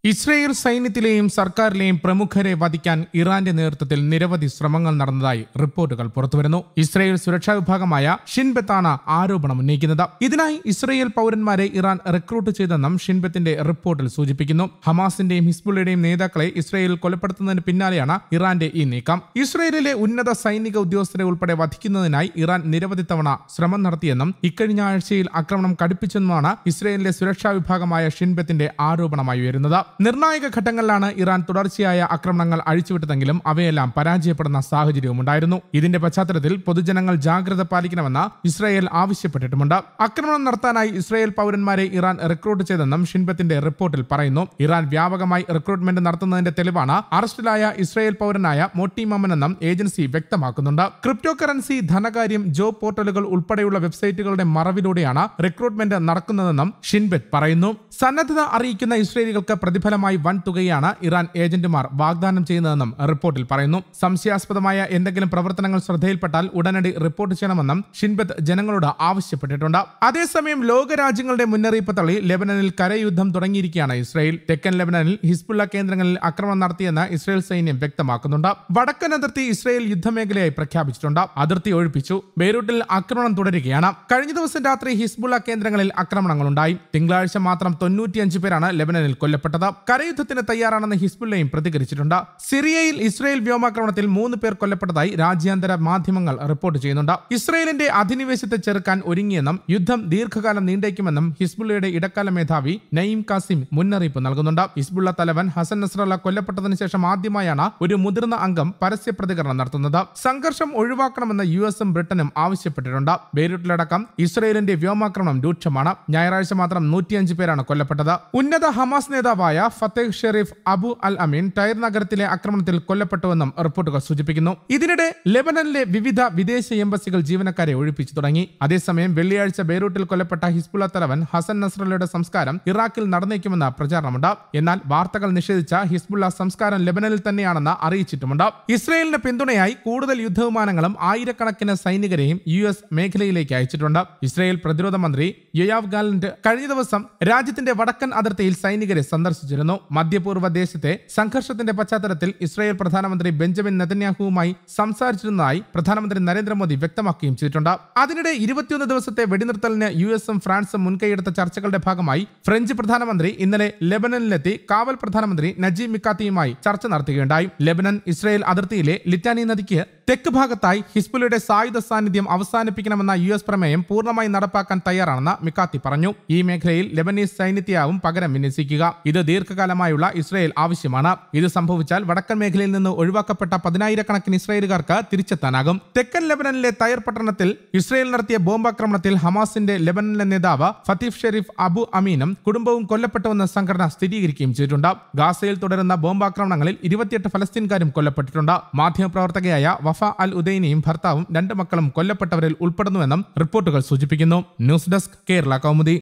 Israel സൈന്യത്തിലെയും സർക്കാരിലെയും പ്രമുഖരെ വധിക്കാൻ ഇറാന്റെ നേതൃത്വത്തിൽ നിരവധി ശ്രമങ്ങൾ നടന്നതായി റിപ്പോർട്ടുകൾ പുറത്തുവരുന്നു. ഇസ്രയേൽ സുരക്ഷാ വിഭാഗമായ ഷിൻബെത്താണ് ആരോപണം ഉന്നയിക്കുന്നത്. ഇതിനായി ഇസ്രയേൽ പൗരന്മാരെ ഇറാൻ റിക്രൂട്ട് ചെയ്തെന്നും ഷിൻബെത്തിന്റെ റിപ്പോർട്ടിൽ സൂചിപ്പിക്കുന്നു. ഹമാസിന്റെയും ഹിസ്ബുള്ളയുടെയും നേതാക്കളെ ഇസ്രയേൽ കൊലപ്പെടുത്തുന്നതിന് പിന്നാലെയാണ് ഇറാന്റെ ഈ നീക്കം. ഇസ്രയേലിലെ ഉന്നത സൈനിക ഉദ്യോഗസ്ഥരെ ഉൾപ്പെടെ വധിക്കുന്നതിനായി ഇറാൻ നിരവധി തവണ ശ്രമം നടത്തിയെന്നും ഇക്കഴിഞ്ഞ ആഴ്ചയിൽ ആക്രമണം കടുപ്പിച്ചെന്നുമാണ് ഇസ്രയേലിലെ സുരക്ഷാ വിഭാഗമായ ഷിൻബെത്തിന്റെ ആരോപണമായി ഉയരുന്നത്. നിർണായക ഘട്ടങ്ങളിലാണ് ഇറാൻ തുടർച്ചയായ ആക്രമണങ്ങൾ അഴിച്ചുവിട്ടതെങ്കിലും അവയെല്ലാം പരാജയപ്പെടുന്ന സാഹചര്യവും ഉണ്ടായിരുന്നു. ഇതിന്റെ പശ്ചാത്തലത്തിൽ പൊതുജനങ്ങൾ ജാഗ്രത പാലിക്കണമെന്ന് ഇസ്രയേൽ ആവശ്യപ്പെട്ടിട്ടുമുണ്ട്. ആക്രമണം നടത്താനായി ഇസ്രയേൽ പൗരന്മാരെ ഇറാൻ റിക്രൂട്ട് ചെയ്തെന്നും ഷിൻബെത്തിന്റെ റിപ്പോർട്ടിൽ പറയുന്നു. ഇറാൻ വ്യാപകമായി റിക്രൂട്ട്മെന്റ് നടത്തുന്നതിന്റെ തെളിവാണ് അറസ്റ്റിലായ ഇസ്രയേൽ പൗരനായ മോട്ടി മമൻ എന്നും ഏജൻസി വ്യക്തമാക്കുന്നുണ്ട്. ക്രിപ്റ്റോ കറൻസി, ധനകാര്യം, ജോബ് പോർട്ടലുകൾ ഉൾപ്പെടെയുള്ള വെബ്സൈറ്റുകളുടെ മറവിലൂടെയാണ് റിക്രൂട്ട്മെന്റ് നടക്കുന്നതെന്നും ഷിൻബെറ്റ് പറയുന്നു. സന്നദ്ധത അറിയിക്കുന്ന ഇസ്രയേലികൾക്ക് പ്രതിഫലമായി വൻ തുകയാണ് ഇറാൻ ഏജന്റുമാർ വാഗ്ദാനം ചെയ്യുന്നതെന്നും റിപ്പോർട്ടിൽ പറയുന്നു. സംശയാസ്പദമായ എന്തെങ്കിലും പ്രവർത്തനങ്ങൾ ശ്രദ്ധയിൽപ്പെട്ടാൽ ഉടനടി റിപ്പോർട്ട് ചെയ്യണമെന്നും ഷിൻബെത്ത് ജനങ്ങളോട് ആവശ്യപ്പെട്ടിട്ടുണ്ട്. അതേസമയം ലോകരാജ്യങ്ങളുടെ മുന്നറിയിപ്പ് തള്ളി ലെബനനിൽ കരയുദ്ധം തുടങ്ങിയിരിക്കുകയാണ് ഇസ്രയേൽ. തെക്കൻ ലെബനനിൽ ഹിസ്ബുള്ള കേന്ദ്രങ്ങളിൽ ആക്രമണം നടത്തിയെന്ന് ഇസ്രയേൽ സൈന്യം വ്യക്തമാക്കുന്നുണ്ട്. വടക്കൻ അതിർത്തി ഇസ്രയേൽ യുദ്ധമേഖലയായി പ്രഖ്യാപിച്ചിട്ടുണ്ട്. അതിർത്തി ഒഴിപ്പിച്ചു. ബെയ്റൂട്ടിൽ ആക്രമണം തുടരുകയാണ്. കഴിഞ്ഞ ദിവസം രാത്രി ഹിസ്ബുള്ള കേന്ദ്രങ്ങളിൽ ആക്രമണങ്ങളുണ്ടായി. തിങ്കളാഴ്ച മാത്രം 95 പേരാണ് ലെബനനിൽ കൊല്ലപ്പെട്ടത്. കരയുദ്ധത്തിന് തയ്യാറാണെന്ന് ഹിസ്ബുള്ളയും പ്രതികരിച്ചിട്ടുണ്ട്. സിറിയയിൽ ഇസ്രയേൽ വ്യോമാക്രമണത്തിൽ 3 പേർ കൊല്ലപ്പെട്ടതായി രാജ്യാന്തര മാധ്യമങ്ങൾ റിപ്പോർട്ട് ചെയ്യുന്നുണ്ട്. ഇസ്രയേലിന്റെ അധിനിവേശത്തെ ചെറുക്കാൻ ഒരുങ്ങിയെന്നും യുദ്ധം ദീർഘകാലം നീണ്ടേക്കുമെന്നും ഹിസ്ബുള്ളയുടെ ഇടക്കാല മേധാവി നയീം കാസിം മുന്നറിയിപ്പ് നൽകുന്നുണ്ട്. ഹിസ്ബുള്ള തലവൻ ഹസൻ നസ്രല്ല കൊല്ലപ്പെട്ടതിന് ശേഷം ആദ്യമായാണ് ഒരു മുതിർന്ന അംഗം പരസ്യ പ്രതികരണം നടത്തുന്നത്. സംഘർഷം ഒഴിവാക്കണമെന്ന് യുഎസും ബ്രിട്ടനും ആവശ്യപ്പെട്ടിട്ടുണ്ട്. ബെയ്റൂട്ടിലടക്കം ഇസ്രയേലിന്റെ വ്യോമാക്രമണം രൂക്ഷമാണ്. ഞായറാഴ്ച മാത്രം 105 പേരാണ് കൊല്ലപ്പെട്ടത്. ഉന്നത ഹമാസ് നേതാവായ Fateh Sherif Abu al Amin Tyre നഗരത്തിലെ ആക്രമണത്തിൽ കൊല്ലപ്പെട്ടുവെന്നും റിപ്പോർട്ടുകൾ സൂചിപ്പിക്കുന്നു. ഇതിനിടെ ലെബനനിലെ വിവിധ വിദേശ എംബസികൾ ജീവനക്കാരെ ഒഴിപ്പിച്ചു തുടങ്ങി. അതേസമയം വെള്ളിയാഴ്ച ബെയ്റൂട്ടിൽ കൊല്ലപ്പെട്ട ഹിസ്ബുള്ള തലവൻ ഹസൻ നസ്രല്ലയുടെ സംസ്കാരം ഇറാഖിൽ നടന്നേക്കുമെന്ന പ്രചാരണമുണ്ട്. എന്നാൽ വാർത്തകൾ നിഷേധിച്ച ഹിസ്ബുള്ള സംസ്കാരം ലെബനനിൽ തന്നെയാണെന്ന് അറിയിച്ചിട്ടുമുണ്ട്. ഇസ്രയേലിന് പിന്തുണയായി കൂടുതൽ യുദ്ധവിമാനങ്ങളും ആയിരക്കണക്കിന് സൈനികരെയും യുഎസ് മേഖലയിലേക്ക് അയച്ചിട്ടുണ്ട്. ഇസ്രയേൽ പ്രതിരോധ മന്ത്രി യോയാവ് ഗാലന്റ് കഴിഞ്ഞ ദിവസം രാജ്യത്തിന്റെ വടക്കൻ അതിർത്തിയിൽ സൈനികരെ സന്ദർശിച്ചിരുന്നു. മധ്യപൂർവ്വ ദേശത്തെ സംഘർഷത്തിന്റെ പശ്ചാത്തലത്തിൽ ഇസ്രായേൽ പ്രധാനമന്ത്രി ബെഞ്ചമിൻ നെതന്യാഹുവുമായി സംസാരിച്ചിരുന്നതായി പ്രധാനമന്ത്രി നരേന്ദ്രമോദി വ്യക്തമാക്കുകയും ചെയ്തിട്ടുണ്ട്. അതിനിടെ 21 ദിവസത്തെ വെടിനിർത്തലിന് യുഎസും ഫ്രാൻസും മുൻകൈയെടുത്ത ചർച്ചകളുടെ ഭാഗമായി ഫ്രഞ്ച് പ്രധാനമന്ത്രി ഇന്നലെ ലെബനനിലെത്തി കാവൽ പ്രധാനമന്ത്രി നജീബ് മിക്കാത്തിയുമായി ചർച്ച നടത്തുകയുണ്ടായി. ലെബനൻ ഇസ്രായേൽ അതിർത്തിയിലെ ലിറ്റാനി നദിക്ക് തെക്ക് ഭാഗത്തായി ഹിസ്ബുള്ളയുടെ സായുധ സാന്നിധ്യം അവസാനിപ്പിക്കണമെന്ന യുഎസ് പ്രമേയം പൂർണ്ണമായി നടപ്പാക്കാൻ തയ്യാറാണെന്ന് മിക്കാത്തി പറഞ്ഞു. ഈ മേഖലയിൽ ലെബനീസ് സൈന്യത്തെയാവും പകരം വിന്യസിക്കുക. ഇത് ദീർഘകാലമായുള്ള ഇസ്രായേൽ ആവശ്യമാണ്. ഇത് സംഭവിച്ചാൽ വടക്കൻ മേഖലയിൽ നിന്ന് ഒഴിവാക്കപ്പെട്ട 10,000-കണക്കിന് ഇസ്രായേലുകാർക്ക് തിരിച്ചെത്താനാകും. തെക്കൻ ലെബനനിലെ തൈർ പട്ടണത്തിൽ ഇസ്രായേൽ നടത്തിയ ബോംബാക്രമണത്തിൽ ഹമാസിന്റെ ലെബനനിലെ നേതാവ് ഫത്തീഫ് ഷെരീഫ് അബു അമീനും കുടുംബവും കൊല്ലപ്പെട്ടുവെന്ന് സംഘടന സ്ഥിരീകരിക്കുകയും ചെയ്തിട്ടുണ്ട്. ഗാസയിൽ തുടരുന്ന ബോംബാക്രമണങ്ങളിൽ 28 ഫലസ്തീൻകാരും കൊല്ലപ്പെട്ടിട്ടുണ്ട്. മാധ്യമപ്രവർത്തകയായ വഫ അൽ ഉദൈനിയും ഭർത്താവും 2 മക്കളും കൊല്ലപ്പെട്ടവരിൽ ഉൾപ്പെടുന്നുവെന്നും റിപ്പോർട്ടുകൾ സൂചിപ്പിക്കുന്നു. News desk, Kerala Kaumudi.